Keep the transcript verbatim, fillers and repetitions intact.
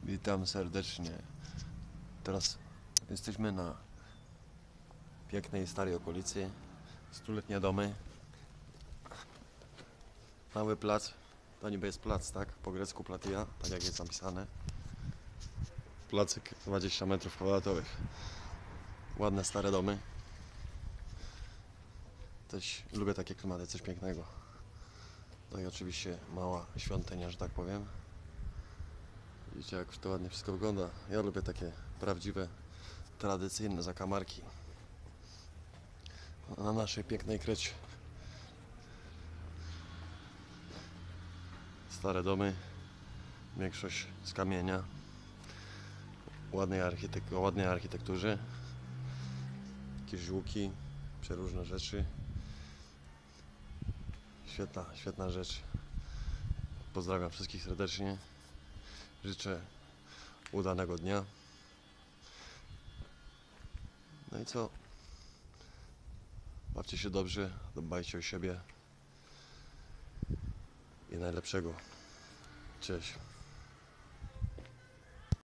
Witam serdecznie. Teraz jesteśmy na pięknej, starej okolicy. Stuletnie domy. Mały plac. To niby jest plac, tak? Po grecku platia, tak jak jest napisane. Placyk dwadzieścia metrów kwadratowych. Ładne, stare domy. Też lubię takie klimaty, coś pięknego. No i oczywiście mała świątynia, że tak powiem. Widzicie, jak to ładnie wszystko wygląda. Ja lubię takie prawdziwe, tradycyjne zakamarki na naszej pięknej Krecie. Stare domy, większość z kamienia, ładnej, architek o ładnej architekturze, jakieś łuki, przeróżne rzeczy. Świetna, świetna rzecz. Pozdrawiam wszystkich serdecznie. Życzę udanego dnia. No i co? Bawcie się dobrze, dbajcie o siebie i najlepszego. Cześć.